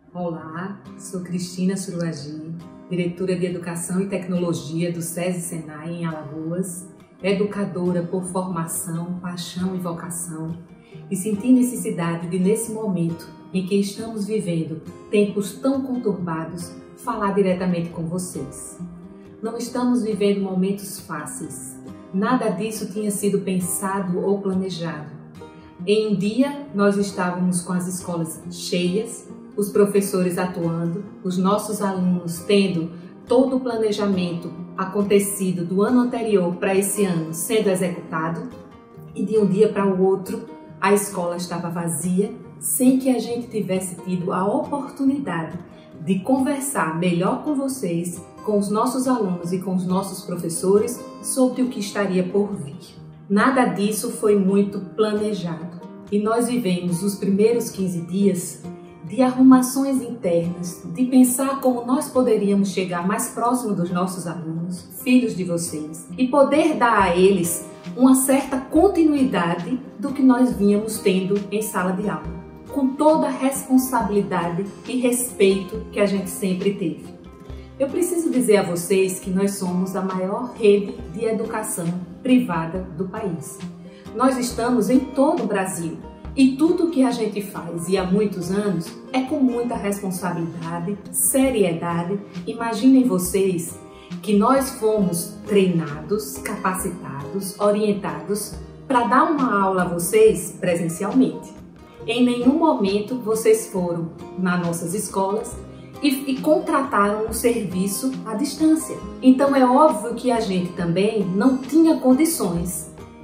Olá, sou Cristina Suruagi, diretora de Educação e Tecnologia do SESI Senai em Alagoas, educadora por formação, paixão e vocação, e senti necessidade de, nesse momento em que estamos vivendo tempos tão conturbados, falar diretamente com vocês. Não estamos vivendo momentos fáceis. Nada disso tinha sido pensado ou planejado. Em um dia, nós estávamos com as escolas cheias, os professores atuando, os nossos alunos tendo todo o planejamento acontecido do ano anterior para esse ano sendo executado, e de um dia para o outro a escola estava vazia, sem que a gente tivesse tido a oportunidade de conversar melhor com vocês, com os nossos alunos e com os nossos professores sobre o que estaria por vir. Nada disso foi muito planejado e nós vivemos os primeiros 15 dias de arrumações internas, de pensar como nós poderíamos chegar mais próximo dos nossos alunos, filhos de vocês, e poder dar a eles uma certa continuidade do que nós vínhamos tendo em sala de aula, com toda a responsabilidade e respeito que a gente sempre teve. Eu preciso dizer a vocês que nós somos a maior rede de educação privada do país. Nós estamos em todo o Brasil. E tudo o que a gente faz, e há muitos anos, é com muita responsabilidade, seriedade. Imaginem vocês que nós fomos treinados, capacitados, orientados para dar uma aula a vocês presencialmente. Em nenhum momento vocês foram nas nossas escolas e contrataram um serviço à distância. Então é óbvio que a gente também não tinha condições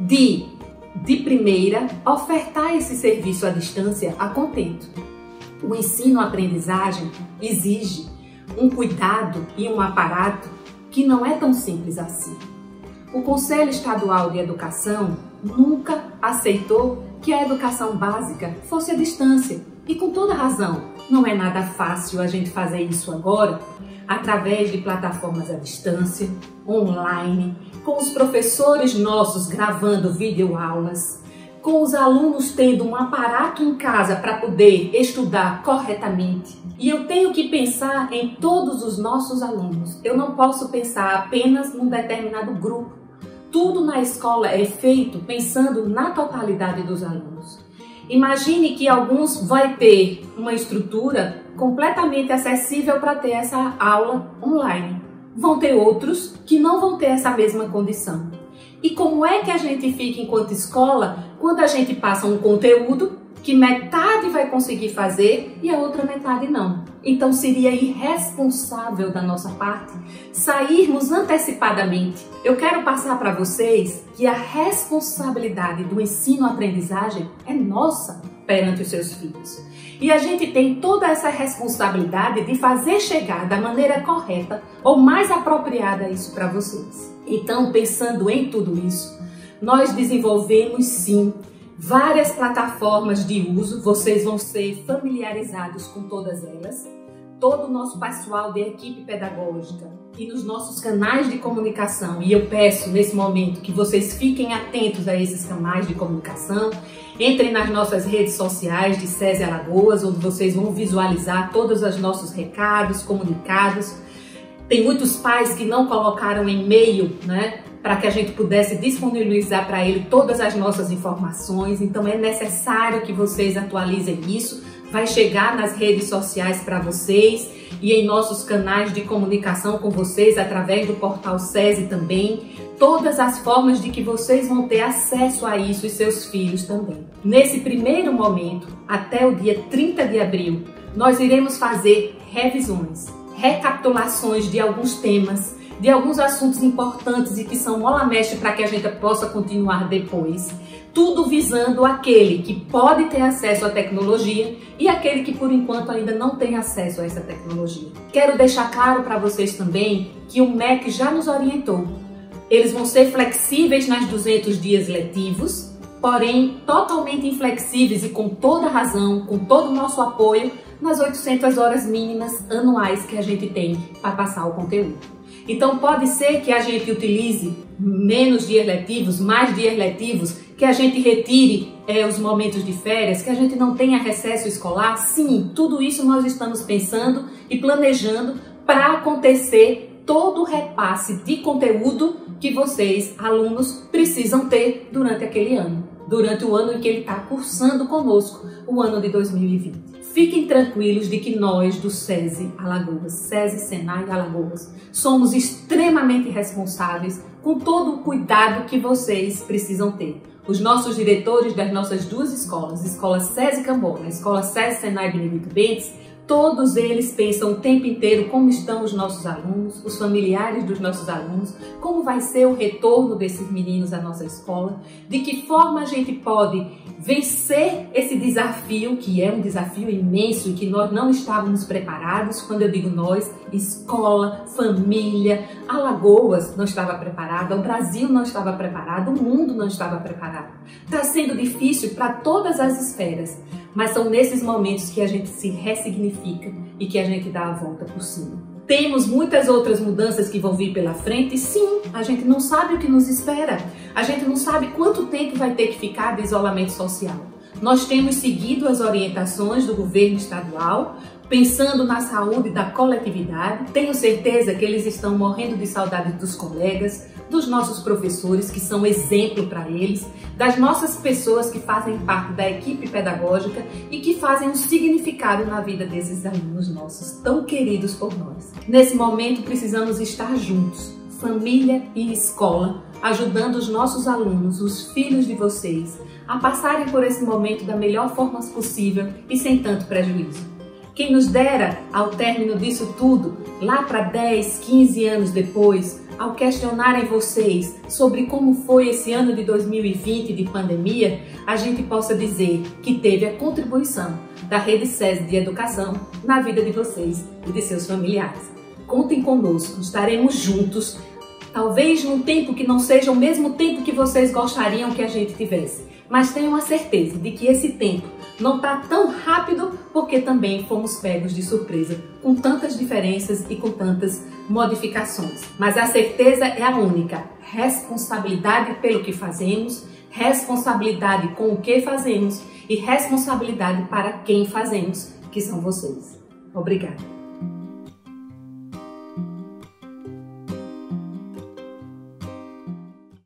de primeira, ofertar esse serviço à distância a contento. O ensino-aprendizagem exige um cuidado e um aparato que não é tão simples assim. O Conselho Estadual de Educação nunca aceitou que a educação básica fosse à distância. E com toda razão, não é nada fácil a gente fazer isso agora, através de plataformas à distância, online, com os professores nossos gravando videoaulas, com os alunos tendo um aparato em casa para poder estudar corretamente. E eu tenho que pensar em todos os nossos alunos. Eu não posso pensar apenas num determinado grupo. Tudo na escola é feito pensando na totalidade dos alunos. Imagine que alguns vai ter uma estrutura completamente acessível para ter essa aula online. Vão ter outros que não vão ter essa mesma condição. E como é que a gente fica enquanto escola quando a gente passa um conteúdo que metade vai conseguir fazer e a outra metade não? Então seria irresponsável da nossa parte sairmos antecipadamente. Eu quero passar para vocês que a responsabilidade do ensino-aprendizagem é nossa perante os seus filhos. E a gente tem toda essa responsabilidade de fazer chegar da maneira correta ou mais apropriada isso para vocês. Então, pensando em tudo isso, nós desenvolvemos sim várias plataformas de uso, vocês vão ser familiarizados com todas elas. Todo o nosso pessoal de equipe pedagógica e nos nossos canais de comunicação, e eu peço nesse momento que vocês fiquem atentos a esses canais de comunicação, entrem nas nossas redes sociais de SESI Alagoas, onde vocês vão visualizar todos os nossos recados, comunicados. Tem muitos pais que não colocaram e-mail, né, para que a gente pudesse disponibilizar para ele todas as nossas informações, então é necessário que vocês atualizem isso. Vai chegar nas redes sociais para vocês e em nossos canais de comunicação com vocês, através do portal SESI também, todas as formas de que vocês vão ter acesso a isso e seus filhos também. Nesse primeiro momento, até o dia 30 de abril, nós iremos fazer revisões, recapitulações de alguns temas, de alguns assuntos importantes e que são mola mexe para que a gente possa continuar depois. Tudo visando aquele que pode ter acesso à tecnologia e aquele que por enquanto ainda não tem acesso a essa tecnologia. Quero deixar claro para vocês também que o MEC já nos orientou. Eles vão ser flexíveis nas 200 dias letivos, porém totalmente inflexíveis e com toda razão, com todo o nosso apoio, nas 800 horas mínimas anuais que a gente tem para passar o conteúdo. Então pode ser que a gente utilize menos dias letivos, mais dias letivos, que a gente retire os momentos de férias, que a gente não tenha recesso escolar. Sim, tudo isso nós estamos pensando e planejando para acontecer todo o repasse de conteúdo que vocês, alunos, precisam ter durante aquele ano, durante o ano em que ele está cursando conosco, o ano de 2020. Fiquem tranquilos de que nós, do SESI Alagoas, SESI Senai Alagoas, somos extremamente responsáveis com todo o cuidado que vocês precisam ter. Os nossos diretores das nossas duas escolas, Escola SESI Cambona, Escola SESI Senai Benedito Bentes, todos eles pensam o tempo inteiro como estão os nossos alunos, os familiares dos nossos alunos, como vai ser o retorno desses meninos à nossa escola, de que forma a gente pode vencer esse desafio, que é um desafio imenso e que nós não estávamos preparados. Quando eu digo nós, escola, família, Alagoas não estava preparada, o Brasil não estava preparado, o mundo não estava preparado. Está sendo difícil para todas as esferas, mas são nesses momentos que a gente se ressignifica e que a gente dá a volta por cima. Temos muitas outras mudanças que vão vir pela frente. Sim, a gente não sabe o que nos espera. A gente não sabe quanto tempo vai ter que ficar de isolamento social. Nós temos seguido as orientações do governo estadual, pensando na saúde da coletividade. Tenho certeza que eles estão morrendo de saudade dos colegas, dos nossos professores, que são exemplo para eles, das nossas pessoas que fazem parte da equipe pedagógica e que fazem um significado na vida desses alunos nossos, tão queridos por nós. Nesse momento precisamos estar juntos, família e escola, ajudando os nossos alunos, os filhos de vocês, a passarem por esse momento da melhor forma possível e sem tanto prejuízo. Quem nos dera, ao término disso tudo, lá para 10, 15 anos depois, ao questionarem vocês sobre como foi esse ano de 2020 de pandemia, a gente possa dizer que teve a contribuição da Rede SESI de Educação na vida de vocês e de seus familiares. Contem conosco, estaremos juntos, talvez num tempo que não seja o mesmo tempo que vocês gostariam que a gente tivesse, mas tenham a certeza de que esse tempo não está tão rápido, porque também fomos pegos de surpresa com tantas diferenças e com tantas modificações. Mas a certeza é a única: responsabilidade pelo que fazemos, responsabilidade com o que fazemos e responsabilidade para quem fazemos, que são vocês. Obrigada.